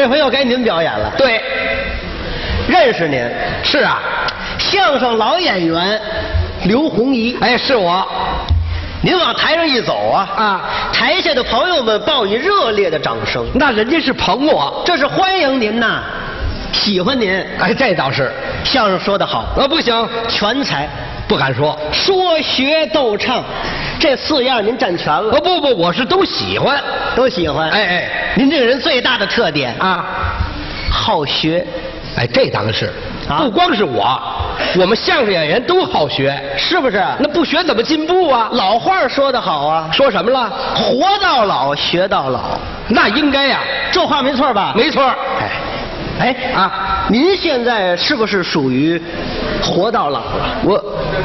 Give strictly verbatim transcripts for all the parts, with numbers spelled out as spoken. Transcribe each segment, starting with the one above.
这回又该您表演了。 对， 认识您。 是啊， 相声老演员刘洪仪。 哎，是我。 您往台上一走啊， 啊， 台下的朋友们报以热烈的掌声。 那人家是捧我， 这是欢迎您呐，喜欢您。 哎，这倒是。 相声说得好， 啊，不行， 全才。 不敢说， 说学逗唱，这四样您占全了。 哦不不，我是都喜欢， 都喜欢。 哎哎， 您这个人最大的特点啊， 好学。 哎，这当然是， 啊、 不光是我，我们相声演员都好学， 是不是？ 那不学怎么进步啊？ 老话说得好啊， 说什么了？ 活到老，学到老。 那应该呀、啊， 这话没错吧？ 没错。 哎。哎啊！您现在是不是属于活到老了？ 我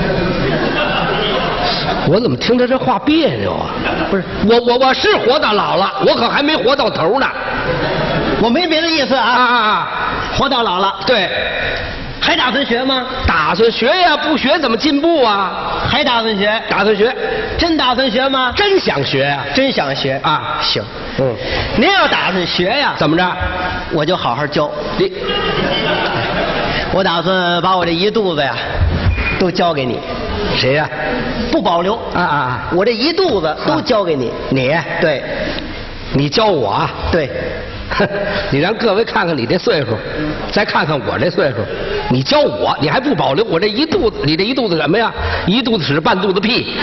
我怎么听着这话别扭啊？ 不是， 我我我是活到老了，我可还没活到头呢。 我没别的意思啊啊啊啊！ 活到老了， 对。 还打算学吗？ 打算学呀，不学怎么进步啊？ 还打算学？ 打算学。 真打算学吗？ 真想学呀， 真想学啊！ 行， 嗯， 您要打算学呀， 怎么着？ 我就好好教你。 我打算把我这一肚子呀，都交给你。 谁呀？ 不保留啊啊！ 我这一肚子都交给你。 你？ 对， 你教我啊？ 对。 你让各位看看你这岁数，再看看我这岁数，你教我，你还不保留我这一肚子？你这一肚子什么呀？一肚子屎，半肚子屁。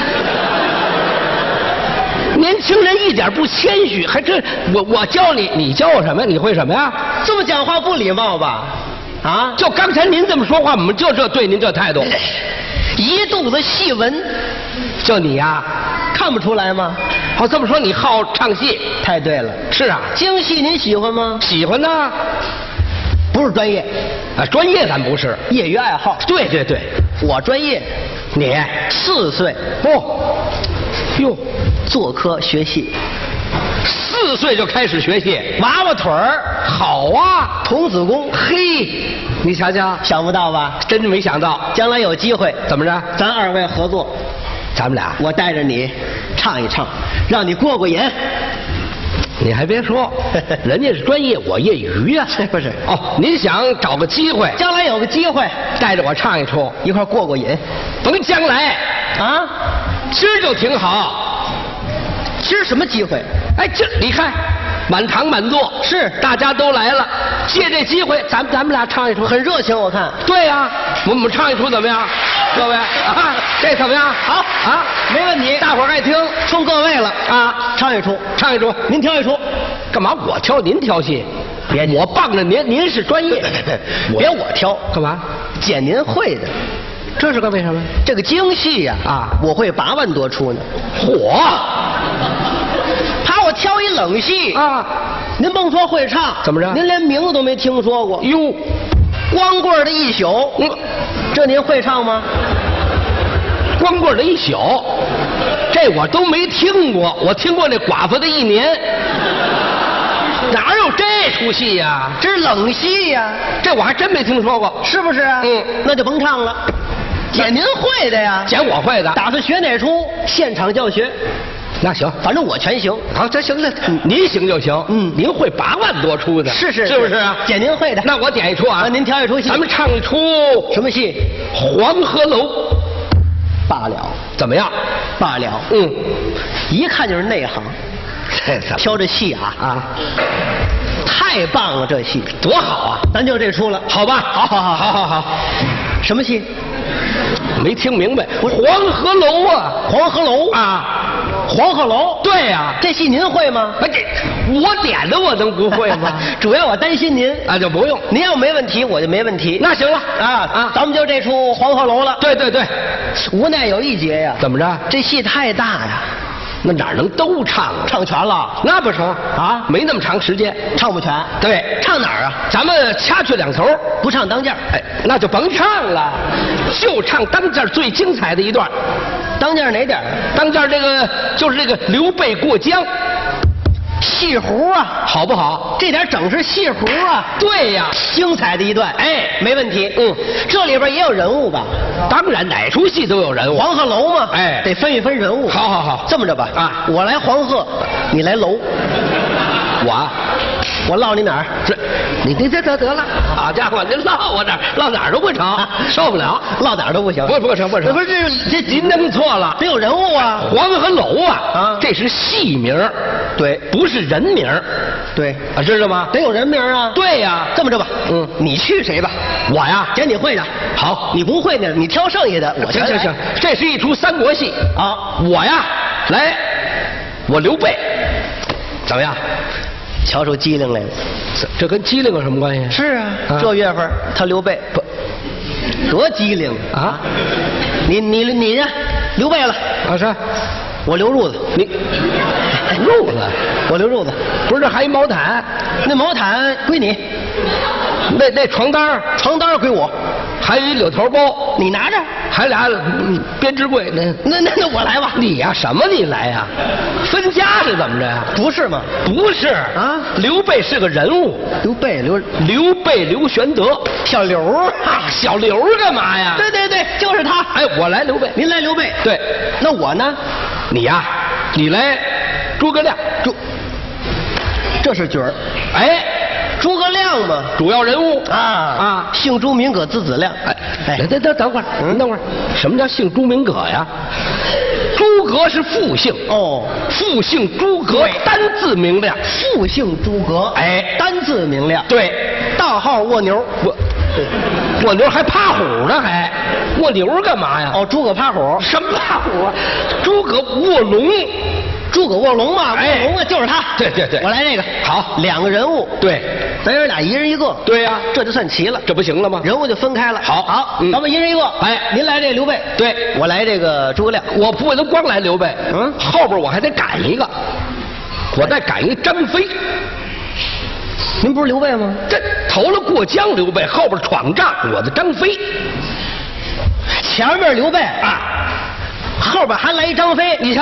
年轻人一点不谦虚，还真我我教你，你教我什么呀？你会什么呀？ 这么讲话不礼貌吧？啊！ 就刚才您这么说话，我们就这对您这态度。 一肚子戏文， 就你呀？ 看不出来吗？ 好，这么说你好唱戏？ 太对了。 是啊， 京戏您喜欢吗？ 喜欢呢。 不是专业啊，专业咱不是， 业余爱好。 对对对， 我专业。 你四岁哦，哟， 做科学戏， 四岁就开始学戏， 娃娃腿儿， 好啊， 童子功。 嘿，你瞧瞧， 想不到吧？ 真没想到， 将来有机会， 怎么着？ 咱二位合作， 咱们俩， 我带着你唱一唱，让你过过瘾。 你还别说，人家是专业，我业余呀、啊。 不是哦，您想找个机会， 将来有个机会带着我唱一出， 一块过过瘾。 甭将来啊， 今儿就挺好。 今儿什么机会？ 哎，这你看，满堂满座， 是大家都来了，借这机会，咱们咱们俩唱一出， 很热情，我看。 对呀、啊，我们唱一出怎么样？各位啊，这怎么样？ 好啊， 没问题， 大伙儿爱听， 冲各位了啊！ 唱一出， 唱一出， 您挑一出。 干嘛我挑您挑戏？ 别， 我傍着您，您是专业， 别我挑， 干嘛？ 捡您会的。 这是个为什么？ 这个京戏呀， 啊， 我会八万多出呢。 嚯！ 怕我挑一冷戏啊？ 您甭说会唱， 怎么着？ 您连名字都没听说过。 哟， 光棍的一宿， 嗯， 这您会唱吗？ 光棍的一宿，这我都没听过。我听过那寡妇的一年，哪有这出戏呀？ 这是冷戏呀， 这我还真没听说过， 是不是啊？ 嗯， 那就甭唱了。捡您会的呀？ 捡我会的。 打算学哪出？现场教学。 那行， 反正我全行。 好，这行了，您行就行。 嗯， 您会八万多出的， 是是， 是不是啊？ 捡您会的。 那我点一出啊， 您挑一出戏， 咱们唱一出什么戏？ 黄鹤楼。 罢了， 怎么样？ 罢了。 嗯， 一看就是内行。 这怎么挑这戏啊啊， 太棒了，这戏多好啊！ 咱就这出了， 好吧？ 好好好好好好。 什么戏？ 没听明白。黄鹤楼啊， 黄鹤楼啊， 黄鹤楼。 对呀、啊， 这戏您会吗？ 哎，这我点的，我能不会吗？ 主要我担心您啊，就不用。 您要没问题，我就没问题。 那行了啊啊，咱们就这出黄鹤楼了。 对对对， 无奈有一节呀。 怎么着？ 这戏太大呀， 那哪能都唱啊？ 唱全了？ 那不成啊， 没那么长时间， 唱不全。 对， 唱哪儿啊？ 咱们掐去两头， 不唱当间。 哎，那就甭唱了，就唱当间最精彩的一段。 当间哪点？ 当间这个就是这个刘备过江。 戏胡啊， 好不好？ 这点整是戏胡啊。 对呀， 精彩的一段。 哎， 没问题。 嗯， 这里边也有人物吧？ 当然，哪出戏都有人物。 黄鹤楼嘛， 哎， 得分一分人物。 好好好， 这么着吧， 啊， 我来黄鹤，你来楼。 我， 我落你哪儿？ 这你你这得得了，好家伙，您唠我这儿唠哪儿都不成，受不了， 唠哪儿都不行。 不不成不成， 不是这这您弄错了， 得有人物啊。 黄和楼啊， 啊， 这是戏名， 对， 不是人名， 对啊，知道吗？ 得有人名啊。 对呀， 这么着吧， 嗯， 你去谁吧？ 我呀， 捡你会的。 好， 你不会呢，你挑剩下的。我行行行，这是一出三国戏啊。 我呀，来，我刘备，怎么样？ 瞧出机灵来了。 这这跟机灵有什么关系？ 是啊， 啊这月份他刘备不多机灵啊！ 你你你呢？刘备了啊是， 我刘褥子。 你褥子， 我刘褥子。 不是这还一毛毯？ 那毛毯归你， 那那床单床单归我， 还有一柳条包， 你拿着。 还俩嗯编织柜，那那那那我来吧。 你呀，什么你来呀？分家是怎么着呀？ 不是吗？ 不是啊， 刘备是个人物。 刘备刘刘备刘玄德， 小刘啊，小刘干嘛呀？ 对对对，就是他。 哎，我来刘备， 您来刘备。 对， 那我呢？ 你呀，你来诸葛亮。 诸，这是角儿。 哎， 诸葛亮嘛， 主要人物啊啊， 姓朱名葛字子亮。 哎哎，等等等会儿，嗯，等会儿，什么叫姓朱名葛呀？诸葛是复姓哦， 复姓诸葛，单字明亮。 复姓诸葛， 哎， 单字明亮。 对， 大号卧牛。 我卧牛还趴虎呢，还卧牛干嘛呀？ 哦，诸葛趴虎。 什么趴虎啊？诸葛卧龙。 诸葛卧龙嘛， 哎， 卧龙啊就是他。 对对对， 我来这个。 好， 两个人物。 对， 咱爷俩一人一个。 对呀， 这就算齐了。 这不行了吗？ 人物就分开了。 好， 好， 嗯咱们一人一个。 哎， 您来这刘备， 对， 我来这个诸葛亮。 我不能光来刘备， 嗯， 后边我还得赶一个，我再赶一张飞。 您不是刘备吗？ 这头了过江刘备，后边闯帐我的张飞。 前面刘备啊，后边还来一张飞。 你瞧，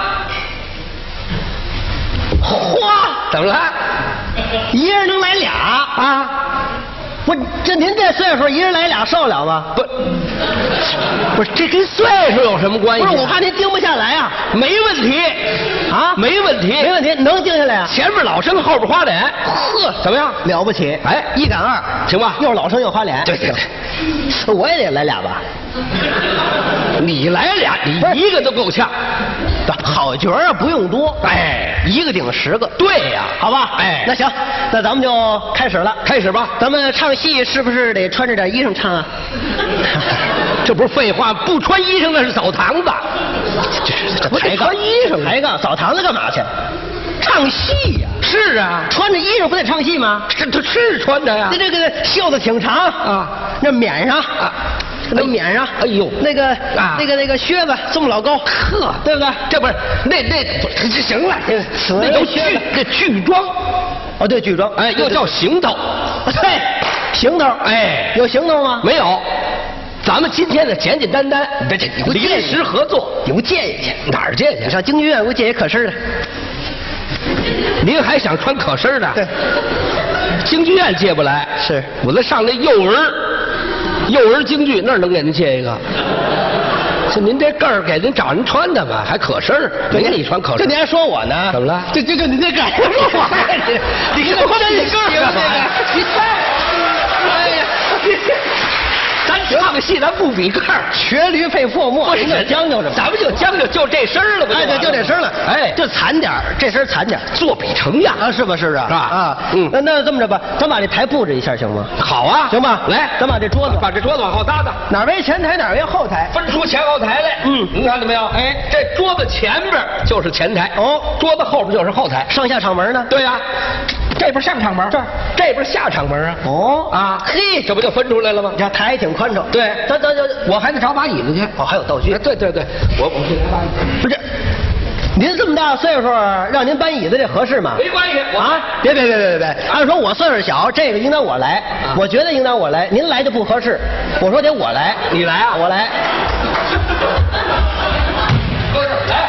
嚯， 怎么了？ 一人能来俩啊？ 不，这您这岁数，一人来俩受得了吗？ 不，不是，这跟岁数有什么关系？ 不是，我怕您盯不下来啊。 没问题啊， 没问题， 没问题，能定下来啊？ 前面老生，后边花脸。 呵， 怎么样？ 了不起！ 哎， 一赶二， 行吧？ 又老生又花脸。 对对对， 我也得来俩吧？ 你来俩，你一个都够呛。 好角啊，不用多， 哎， 一个顶十个。 对呀， 好吧？ 哎， 那行，那咱们就开始了。 开始吧。 咱们唱戏是不是得穿着点衣裳唱啊？ 这不是废话，不穿衣裳那是澡堂子。 这这这抬杠， 穿衣裳， 抬杠，澡堂子干嘛去？唱戏呀。 是啊， 穿着衣裳不得唱戏吗？ 这这是穿着呀。 这这个袖子挺长啊， 那冕上啊。那冕上， 哎呦， 那个啊， 那个那个靴子这么老高， 呵， 对不对？ 这不是那那不是行了， 此那叫剧那剧装， 哦对，剧装， 哎，又叫行头， 对，行头， 哎， 有行头吗？ 没有，咱们今天呢简简单单，这这临时合作， 有借一去， 哪儿借去？ 你上京剧院给我借一可身的。 您还想穿可身的？ 对， 京剧院借不来， 是我再上那幼儿。幼儿京剧那儿能给您借一个？这您这个儿给您找人穿的吧，还可身儿，没给你穿可身。 这您还说我呢？ 怎么了？ 这这这您这个儿说我，你这么真个儿干嘛呀？ 你太，哎呀，咱唱戏咱不比个儿， 瘸驴配破墨，您就将就着， 咱们就将就就这身了吧？ 哎，对，就这身了， 哎， 就惨点儿，这身惨点儿， 做比成样啊，是吧？是啊， 是吧？ 啊， 嗯， 那那这么着吧，咱把这台布置一下行吗？ 好啊， 行吧， 来， 咱把这桌子， 把这桌子往后搭搭， 哪为前台，哪为后台， 分出前后台来。 嗯， 您看到没有？哎，这桌子前边就是前台， 哦， 桌子后边就是后台， 上下场门呢？ 对呀，这边上场门，这儿这边下场门啊。 哦， 啊，嘿，这不就分出来了吗？ 你看台也挺宽敞。 对， 咱咱咱， 我还得找把椅子去。 哦，还有道具。 对对对，我我去拿把椅子。 不是，您这么大岁数，让您搬椅子这合适吗？ 没关系，我啊，别别别别别别！按说我岁数小，这个应当我来， 啊我觉得应当我来，您来就不合适。我说得我来， 你来啊， 我来。 来，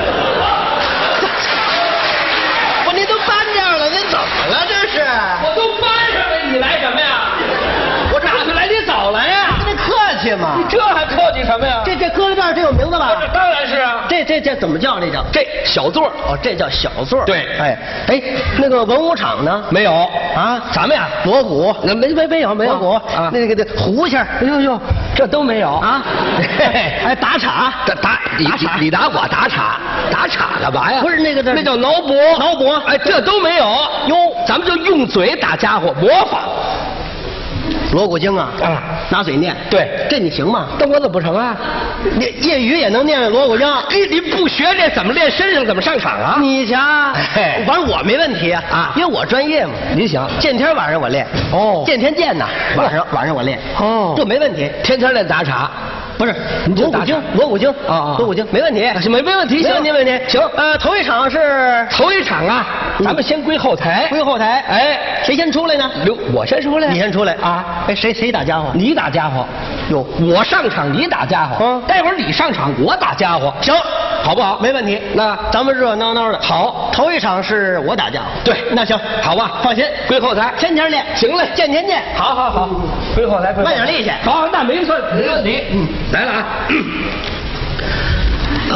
不，您都搬这样了，您怎么了？这是？ 我都搬上来，你来什么呀？我哪去来？你早来呀！ 您客气嘛。 你这还客气什么呀？ 这这搁在这儿，这有名字吧？ 当然是啊。 这这。 这这怎么叫？这叫这小座儿哦，这叫小座儿。 对哎哎，那个文武场呢？ 没有啊？ 咱们呀， 锣鼓， 那没没没有没有锣鼓啊， 那个那胡琴， 哎呦呦，这都没有啊？哎，打岔， 打打李打岔李打我打岔，打岔干嘛呀？ 不是那个那叫挠脖， 挠脖哎，这都没有哟， 咱们就用嘴打家伙，模仿。 锣鼓经啊， 啊， 拿嘴念。 对， 这你行吗？ 那我怎么不成啊？ 你业余也能念锣鼓经？ 哎，您不学这怎么练身上？怎么上场啊？ 你瞧， 嘿反正我没问题啊， 啊因为我专业嘛。 您行， 见天晚上我练， 哦见天见呐，晚上晚上我练， 哦这没问题。 天天练打岔， 不是你就打锣鼓经，锣鼓经啊啊锣鼓经没问题， 没没问题，行， 没问题，没问题。 行， 呃，头一场是头一场啊，咱们先归后台， 归后台， 哎， 谁先出来呢？ 刘，我先出来， 你先出来啊！ 哎，谁谁打家伙？ 你打家伙， 哟， 我上场你打家伙， 嗯待会儿你上场我打家伙， 行， 好不好？ 没问题。 那咱们热热闹闹的。 好， 头一场是我打家伙。 对， 那行， 好吧， 放心， 归后台， 天天练。 行嘞， 见天见。 好好好，归后台，归后台慢点力气好，那没错，没问题。嗯，来了啊。呃，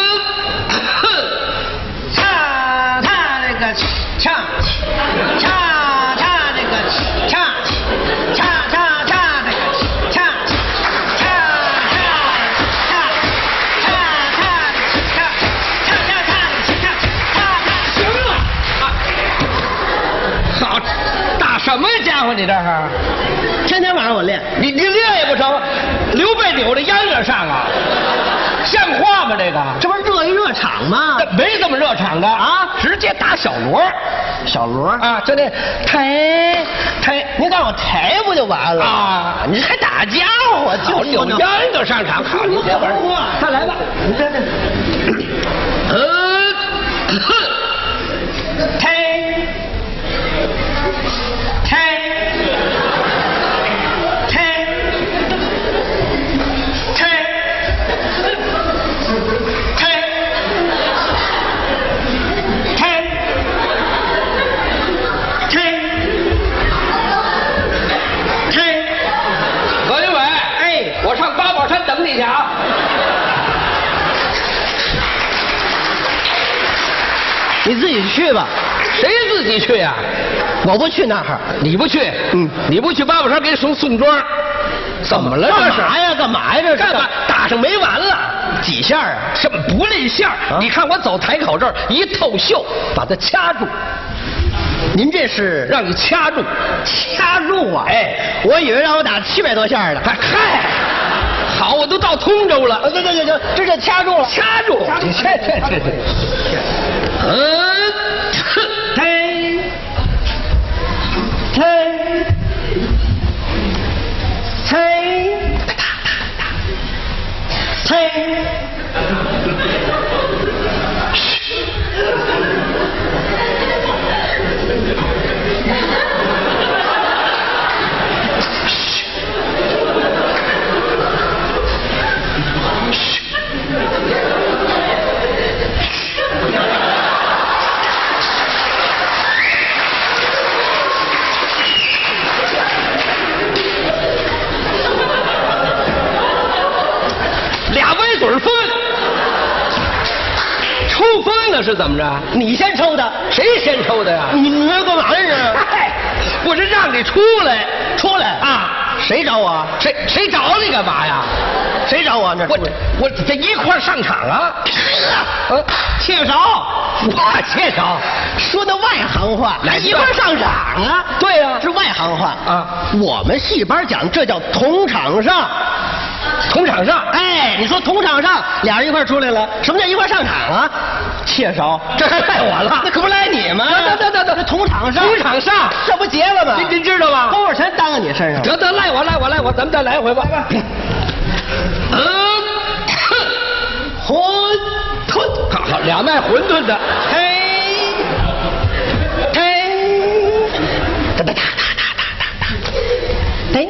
唱唱那个唱，唱唱那个唱，唱唱唱那个唱，唱唱唱唱唱唱唱唱唱唱行了啊，好，打什么家伙？你这是？ 天天晚上我练， 你你练也不成，刘备扭着秧歌上啊，像话吗？这个这不是热一热场吗？ 这没这么热场的啊，直接打小锣小锣啊，就那抬抬， 您告诉我抬不就完了啊？ 你还打家伙？ 好，扭秧歌上场，好，你这会儿再来吧， 你这这， 呃， 抬抬抬抬抬抬抬抬， 何云伟，哎，我上八宝山等你去啊。 你自己去吧， 谁自己去呀、 我不去那儿。 你不去？ 嗯， 你不去八宝山给你送送庄，怎么了？这是干嘛呀？干嘛呀？这是干嘛？打上没完了？ 几下啊？ 什么不吝馅儿？ 啊你看我走台口这儿一透袖，把它掐住， 您这是让你掐住， 掐住啊？ 哎， 我以为让我打七百多下呢。 嗨嗨，好，我都到通州了， 行行行行，这就掐住了。 掐住，这这这这，嗯， 嘿，嘿，嘿，嘿， 俩歪嘴风，抽风呢是怎么着？ 你先抽的， 谁先抽的呀？ 你你要干嘛呀？ 嗨，我是让你出来， 出来啊！ 谁找我？ 谁谁找你干嘛呀？ 谁找我？那我我这一块儿上场啊！ 呃，切勺， 我切勺， 说的外行话， 来一块儿上场啊？ 对呀是外行话啊。 我们戏班讲这叫同场上。 同场上， 哎，你说同场上，俩人一块儿出来了，什么叫一块儿上场啊？切勺， 这还赖我了？ 那可不赖你吗？ 得得得得这同场上， 同场上， 这不结了吗？ 您您知道吗？ 多少钱担到你身上？ 得得赖我赖我赖我，咱们再来一回吧。嗯， 馄饨， 好好，俩卖馄饨的， 嘿，嘿，哒哒哒哒哒哒哒哒，嘿，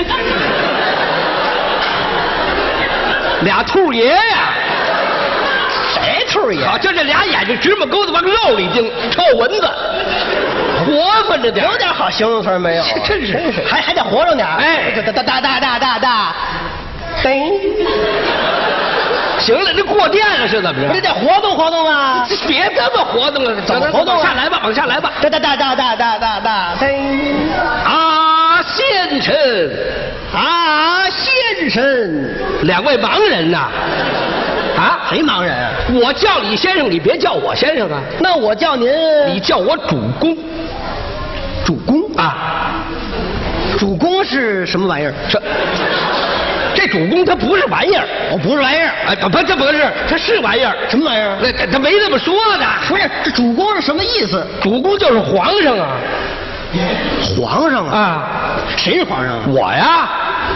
俩兔爷呀。 谁兔爷？ 好，就这俩眼睛直冒钩子往肉里盯，臭蚊子，活泛着点儿， 有点好形容词没有？ 真是真是，还还得活着点儿。 哎哒哒哒哒哒哒哒，噔。 行了，这过电了是怎么着？ 这得活动活动啊！ 别这么活动了， 怎么活动啊？ 往下来吧，往下来吧。 哒哒哒哒哒哒哒哒哒。 啊，先生， 啊，先生， 两位盲人呐。啊， 谁盲人啊？ 我叫李先生，你别叫我先生啊。 那我叫您， 你叫我主公。 主公啊， 主公是什么玩意儿？ 这这主公他不是玩意儿， 哦，不是玩意儿， 哎，不，这不是，他是玩意儿。 什么玩意儿？ 那他没这么说的。 不是，这主公是什么意思？ 主公就是皇上啊。 皇上啊？ 啊， 谁是皇上啊？ 我呀。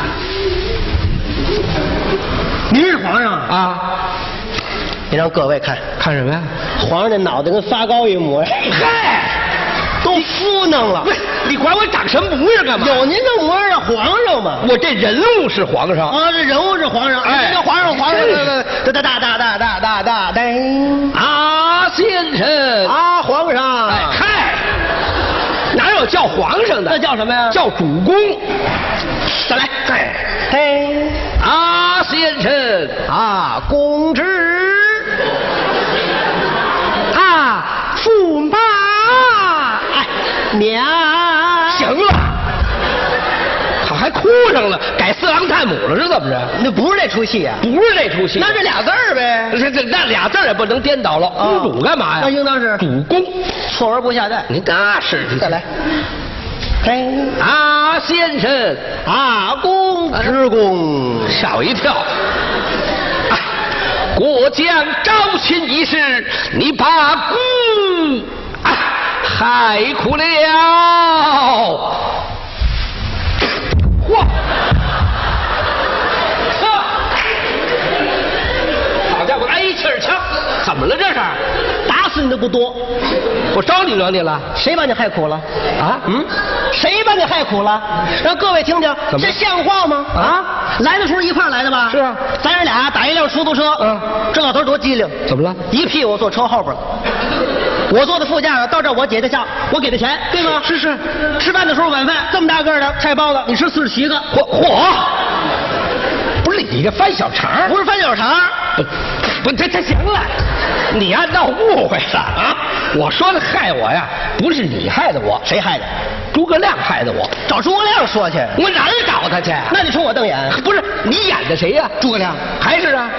您是皇上啊？ 你让各位看看什么呀？ 皇上那脑袋跟发糕一模样。 嗨， 都敷弄了。 不是，你管我长什么模样干嘛？ 有您这模样，皇上嘛。 我这人物是皇上啊，这人物是皇上。哎，这皇上，皇上，哒哒哒哒哒哒哒哒哒。 啊，先生。 啊，皇上。 哎嗨，哪有叫皇上的？ 那叫什么呀？ 叫主公。再来。哎。 嘿。 啊，先生。 啊，公职。啊，驸马。哎，娘。 行了。他还哭上了，改四郎探母了是怎么着？ 那不是这出戏啊， 不是这出戏， 那这俩字儿呗。 这这那俩字儿也不能颠倒了。公主干嘛呀？ 那应当是主公， 错而不下蛋。 您那是再来。嘿， 啊，先生， 啊，公之公， 吓我一跳。啊，过江招亲一事，你把姑啊害苦了。嚯！好家伙，挨气儿枪，怎么了这是？ 打死你的不多， 我招你惹你了？ 谁把你害苦了？ 啊？ 嗯？谁把你害苦了？让各位听听，这像话吗？啊？来的时候一块来的吧？ 是啊， 咱爷俩打一辆出租车。 嗯， 这老头多机灵。 怎么了？ 一屁股坐车后边了。我坐在副驾，到这儿我姐姐下，我给他钱，对吗？ 是是。 吃饭的时候晚饭这么大个的菜包子，你吃四十七个。 嚯嚯！不是你这翻小肠？ 不是翻小肠。 不，不，这这行了，你呀闹误会了啊！我说的害我呀，不是你害的我， 谁害的？ 诸葛亮害的我。 找诸葛亮说去。 我哪儿找他去？ 那你冲我瞪眼？ 不是你演的谁呀？ 诸葛亮。 还是啊？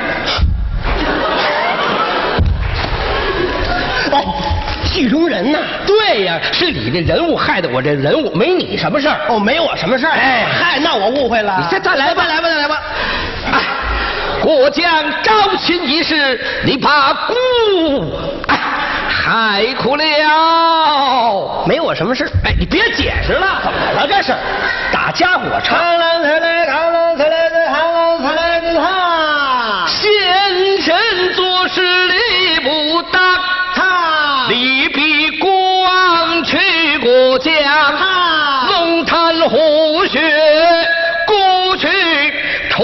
哦，剧中人呐。 对呀，是你这人物害的我这人物，没你什么事儿。 哦，没我什么事儿。 哎， 嗨，那我误会了。 你再再来吧， 来吧，再来吧。 哎，过江招亲一事，你把姑哎害苦了。 没我什么事。 哎，你别解释了，怎么了这是？打家伙唱。 扛啷啷来，扛啷啷来的，扛啷啷来的他。 先生做事理不当， 他力比国王去过江， 他龙潭虎穴过去传。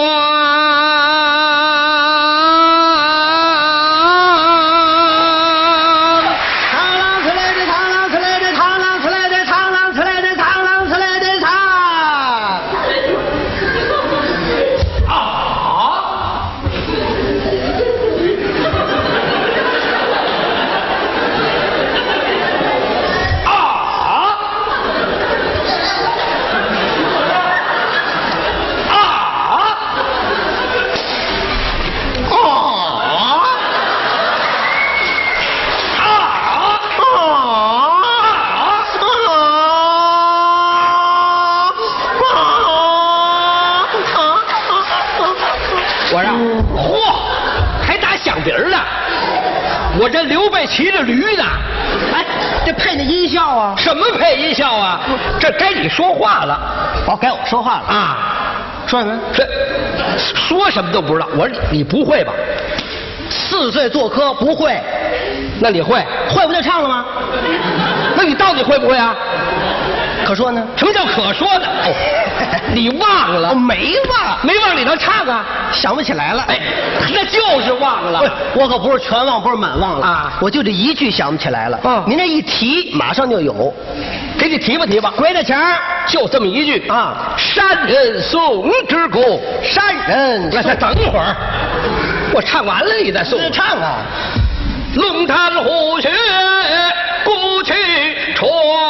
我这刘备骑着驴呢， 哎，这配那音效啊？ 什么配音效啊？这该你说话了。 哦，该我说话了啊？ 说什么？ 这说什么都不知道。我说你不会吧？ 四岁做科不会， 那你会？ 会不就唱了吗？ 那你到底会不会啊？ 可说呢？ 什么叫可说呢？哦，你忘了？ 我没忘， 没忘你能唱啊？ 想不起来了。 哎，那就是忘了。 我可不是全忘，不是满忘了啊！我就这一句想不起来了。 嗯， 您这一提，马上就有。 给你提吧提吧。 鬼大强就这么一句啊！ 山人送之故， 山人。 来，再等一会儿。 我唱完了你再送。 唱啊！ 龙潭虎穴古去传，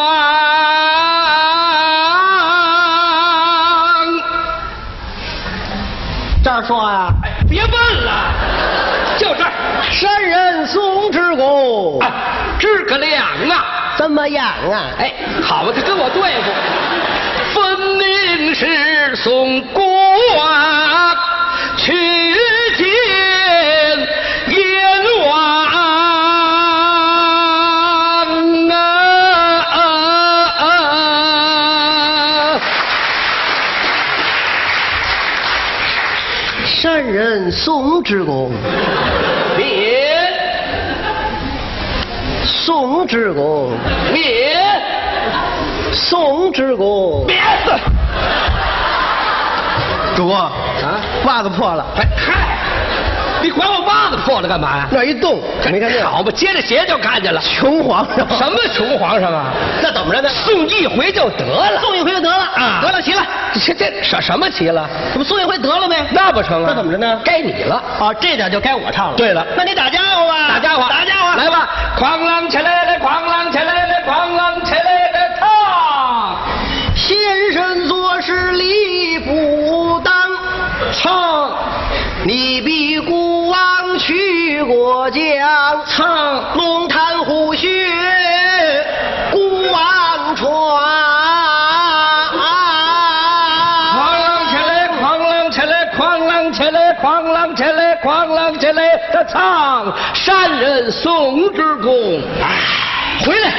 这儿说啊， 哎，别问了，就这儿。 山人宋之公， 啊，知个亮啊！ 怎么样啊？ 哎，好吧，他跟我对付。分明是宋国去见燕王啊！ 山人宋之公， 别宋之公， 别宋之公， 别主公啊！ 袜子破了， 哎嗨，你管我袜子破了干嘛呀？ 那一动，没看见？ 好吧，接着鞋就看见了。 穷皇上， 什么穷皇上啊？ 那怎么着呢？ 送一回就得了， 送一回就得了啊得了，齐了。 这这什什么齐了？ 怎么送一回得了呗？ 那不成啊！ 那怎么着呢？ 该你了。 啊，这点就该我唱了。 对了， 那你打家伙吧， 打家伙， 打家伙， 来吧！哐啷起来了，哐啷起来了，哐啷起来了，唱！ 先生做事理不当， 唱！ 你比孤王去过江， 唱！ 龙潭虎穴孤王传。 哐啷起来，哐啷起来，哐啷起来，他唱山人宋之公，哎，回来。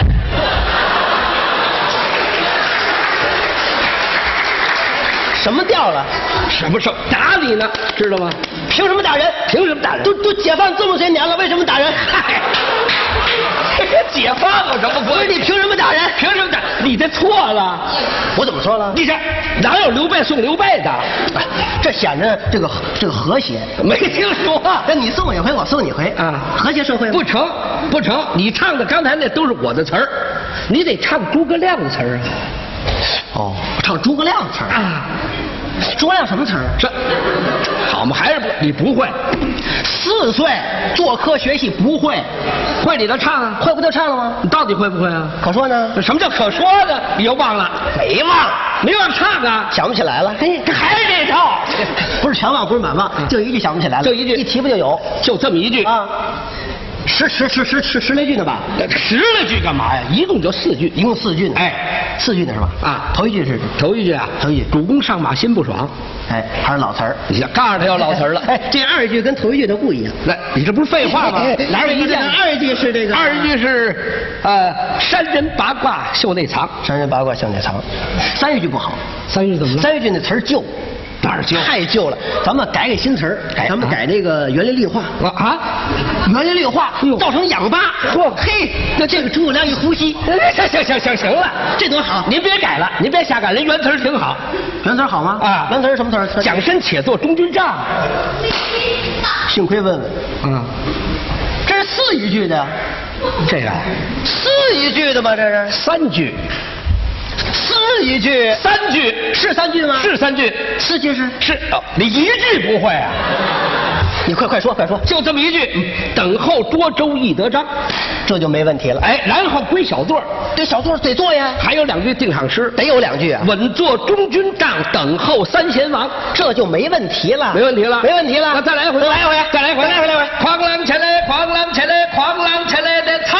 什么调了？ 什么时候打你呢？知道吗？ 凭什么打人？ 凭什么打人？ 都都解放这么些年了，为什么打人？ 嗨，这跟解放有什么关系？ 不是你凭什么打人？ 凭什么打？你这错了。 我怎么说了？ 你这哪有刘备送刘备的？ 这显着这个这个和谐。 没听说。 那你送我一回，我送你一回啊， 和谐社会吗？ 不成，不成。你唱的刚才那都是我的词儿，你得唱诸葛亮的词儿啊。 哦，唱诸葛亮词儿啊。 诸葛亮什么词儿？ 这好嘛？还是不你不会？ 四岁做科学系不会， 会你就唱啊？ 会不就唱了吗？ 你到底会不会啊？ 可说呢？ 什么叫可说呢？你又忘了？ 没忘， 没忘唱啊？ 想不起来了。 嘿，这还是这套？ 不是全忘，不是满忘，就一句想不起来了。 就一句， 一提不就有？ 就这么一句啊。十十十十十十来句呢吧？ 十来句干嘛呀？一共就四句， 一共四句呢。 哎， 四句呢是吧？ 啊， 头一句是头一句啊， 头一句主公上马心不爽。 哎，还是老词儿。 你告诉他有老词儿了。 哎，这二句跟头一句都不一样。 来，你这不是废话吗？哪有一样？ 二句是这个。 二句是呃，山人八卦袖内藏。 山人八卦袖内藏。三一句不好。 三一句怎么了？ 三一句那词儿旧。 哪儿旧？ 太旧了，咱们改改新词儿，改咱们改这个园林绿化啊啊， 园林绿化造成氧吧， 嚯嘿，那这个诸葛亮一呼吸， 行行行行行了， 这多好！ 您别改了，您别瞎改，人原词儿挺好。 原词儿好吗？ 啊， 原词儿什么词儿？ 蒋申且作中军帐。 幸亏问问， 嗯， 这是四一句的， 这个四一句的吧？这是三句。 四一句， 三句是三句吗？ 是三句， 四句是是哦，你一句不会啊？ 你快快说，快说， 就这么一句，嗯、等候涿州易得章， 这就没问题了。 哎，然后归小座， 这小座得做呀。 还有两句定场诗， 得有两句啊。 稳坐中军帐，等候三贤王， 这就没问题了。 没问题了， 没问题了。 那再来一回， 再来一回， 再来一回， 再来一回，来回。 哐啷起来，哐啷起来，哐啷起来的唱。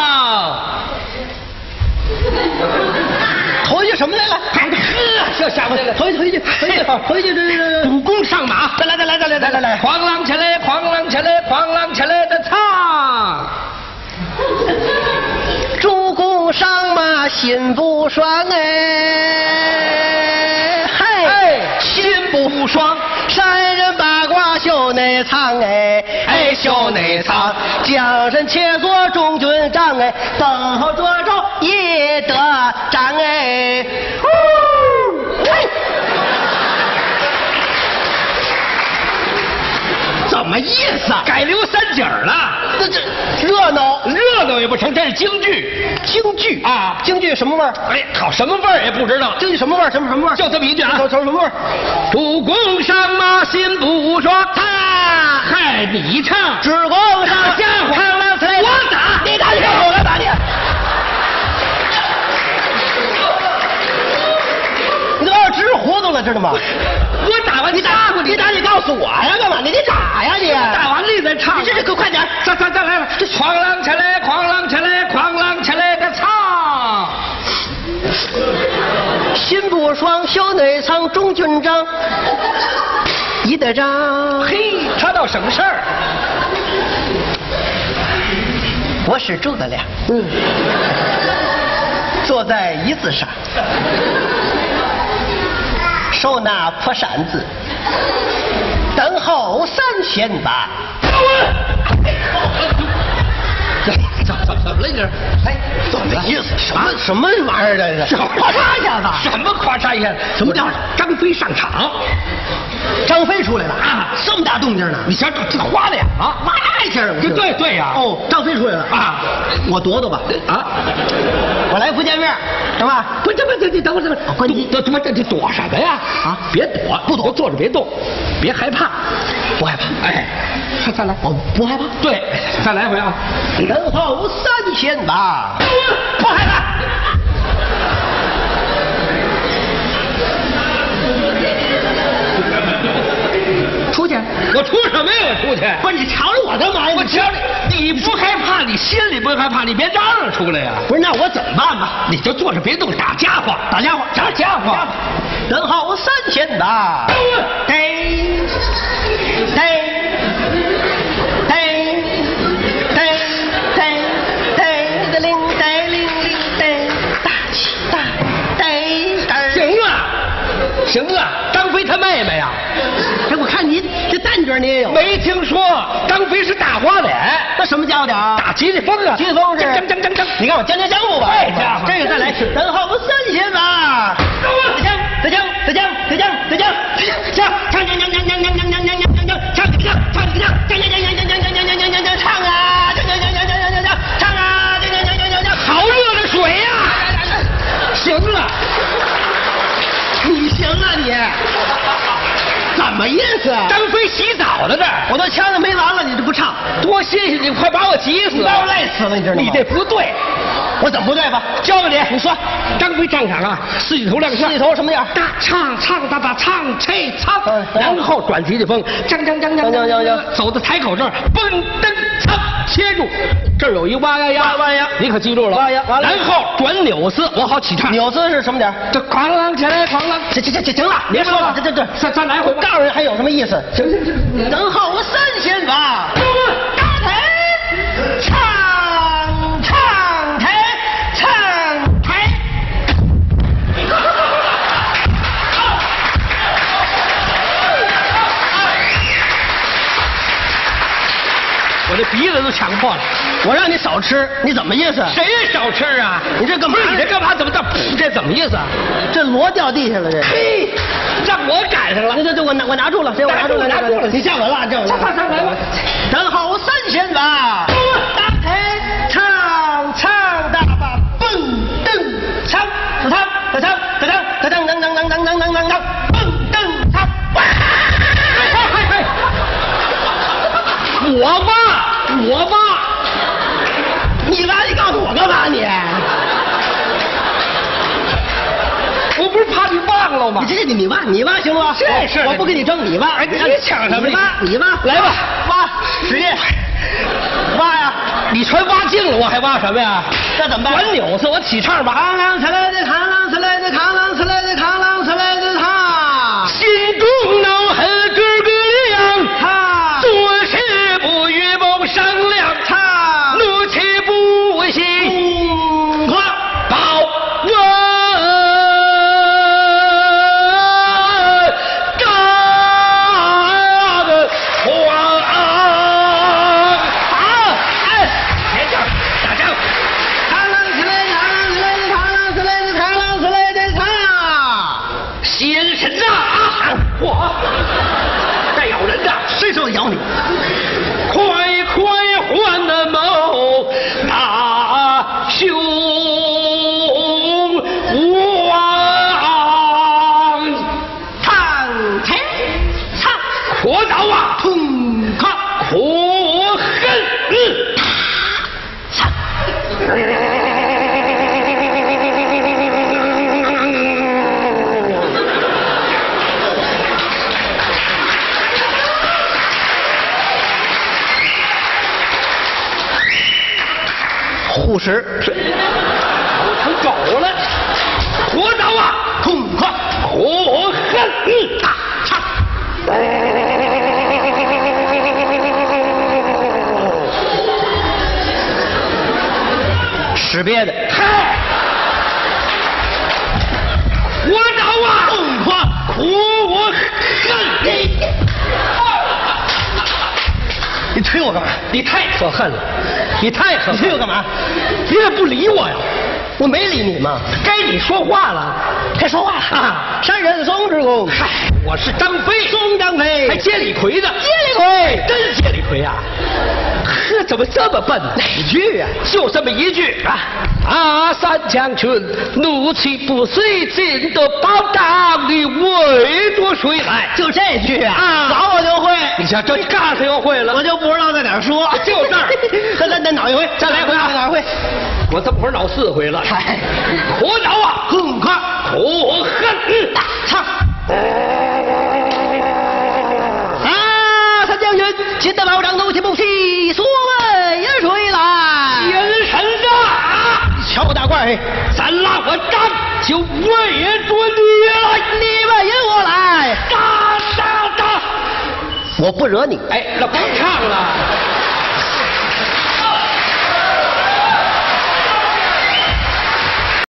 头一句什么来了？ 呵，这下回头一头一句，头一句，头一句这这主公上马， 再来再来再来再来来， 哐啷起来，哐啷起来，哐啷起来的唱。 主公上马心不爽哎，嗨，心不爽，山人八卦袖内藏哎，哎袖内藏，将身且作中军帐哎，等候涿州易得章哎，呼，嘿。 什么意思啊？改刘三姐了？ 这这热闹热闹也不成，这是京剧。 京剧啊， 京剧什么味儿？ 哎，好，什么味儿也不知道。 京剧什么味儿？什么什么味儿？ 就这么一句啊， 什么什么味儿？ 主公上马心不爽，他。 嗨，你唱， 只光上家伙， 看了谁？ 我打你打你，我打你。你都要直糊涂了，知道吗？ 我打完你打过你打你告诉我呀，干嘛你？你打呀你！ 打完了你再唱。 你这这快点， 再再再来了！哐啷起来，哐啷起来，哐啷起来个唱。 心不爽，小内藏中军长，一队长。 嘿，他倒省事儿。 我是诸葛亮，嗯，坐在椅子上。手拿破扇子，等候三千把。 怎怎怎怎么了你这？ 哎，怎么意思？什么什么玩意儿这是？咔嚓一下子？ 什么咔嚓一下？ 什么叫张飞上场？ 张飞出来了啊！ 这么大动静呢？ 你瞧这花的呀啊！ 哇一下， 对对对呀！ 哦，张飞出来了啊！ 我躲躲吧啊！ 我来福建面，是吧？ 不这不这你等会儿等会儿， 关机。 躲躲这这躲什么呀？啊！别躲， 不躲， 坐着别动，别害怕， 不害怕。 哎，再再来， 我不害怕。 对，再来一回啊！ 等候三千把，不害怕。出去！ 我出什么呀？我出去！ 不是你瞧着我干嘛呀？ 我瞧你，你不害怕，你心里不害怕，你别嚷嚷出来呀！ 不是，那我怎么办吧？ 你就坐着别动，打家伙， 打家伙， 打家伙！ 等候三千把，得得得得得得得铃得铃铃得，大起大得。 行了，行了，张飞他妹妹呀！ 哎，我看你这蛋卷你也有。 没听说，张飞是大花脸。 那什么家伙点啊？ 打吉利风啊！ 吉利风是。 铮铮铮铮！ 你看我将将将不吧？ 哎家伙， 这个再来，等候三千把。得将得将得将得将得将将唱将将将将将将将将将将唱个将唱个将将将将将将将将将将将将唱啊将将将将将将将将唱啊将将将将将将。 好热的水呀！行了， 你行啊你？怎么意思？ 张飞洗澡的这儿， 我都腔子没完了，你这不唱， 多新鲜！你快把我急死了， 你把我累死了，你知道吗？ 你这不对， 我怎么不对吧？ 教教你，你说，张飞上场啊，四季头亮相， 四季头什么样？ 大唱唱哒哒唱吹唱， 嗯然后转吉利风，铮铮铮铮铮铮铮，走到台口这儿，蹦噔唱，切住，这儿有一哇呀呀哇呀， 你可记住了？ 哇呀，完了， 然后转纽丝，我好起唱。 纽丝是什么点？ 这哐啷起来，哐啷， 这这这这行了，别说了，这这这， 再再来回， 告诉人还有什么意思？ 行行行， 等候三千把，大台唱唱台唱台。 我这鼻子都抢破了。 我让你少吃，你怎么意思？ 谁少吃啊？ 你这干嘛？ 你这干嘛？怎么到？这怎么意思啊？ 这螺掉地下了，这。 嘿，让我赶上了。 这这这，我拿我拿住了，这我拿住了， 拿住了。 你站稳了，站稳了。 上上来吧。 等候三千把，大台唱唱大把，蹦噔唱，唱唱唱唱唱唱唱唱唱唱唱唱唱唱，蹦噔唱。 嗨嗨嗨！我挖，我挖。 你挖，你告诉我干嘛你？ 我不是怕你忘了吗？ 你这你你挖你挖行不？ 这是我不跟你争，你挖。 哎，你抢什么？ 你挖你挖， 来吧， 挖，使劲挖呀！ 你全挖净了，我还挖什么呀？ 那怎么办？ 转纽丝，我起唱吧。 扛啷哧来的扛啷哧来的扛啷哧来的扛啷哧来的他， 心中恼恨咯咯亮， 他做事不与谋商量， 他怒气不息， 疯狂报问张皇。好，哎，别讲，打仗。 扛啷哧来的扛啷哧来的扛啷哧来的扛啷哧来的他， 先生啊！我带咬人的， 谁说咬你？ 快快还那某大兄王！ 唱台唱， 可早啊！ 砰！ 十，是成狗了。活着啊，痛快，火恨大唱。识别的，嗨，活着啊，痛快，火恨你。 你推我干嘛？ 你太可恨了，你太可恨了！ 你推我干嘛？ 你怎么不理我呀？ 我没理你嘛， 该你说话了， 该说话了。啊、山人宋之公， 嗨，我是张飞， 宋张飞， 还接李逵的， 接李逵， 真接李逵呀、啊！呵，怎么这么笨呢？ 哪句啊？ 就这么一句啊！阿三将军怒气不随，进得宝当，你为着谁来？ 就这句啊！ 啊早我就会。 你瞧，这嘎子又会了， 我就不知道在哪儿说。 就这儿， 再再再脑一回， 再来一回啊！ 哪回？ 我这么会儿脑四回了。 嗨， 活着啊！ 很快， 火恨大唱。 啊，三将军，进得宝帐，怒气不息，所谓谁来？ 眼神啊！ 乔大怪， 咱拉我张就为着你来， 你们引我来， 打打打！ 我不惹你。 哎，那甭唱了。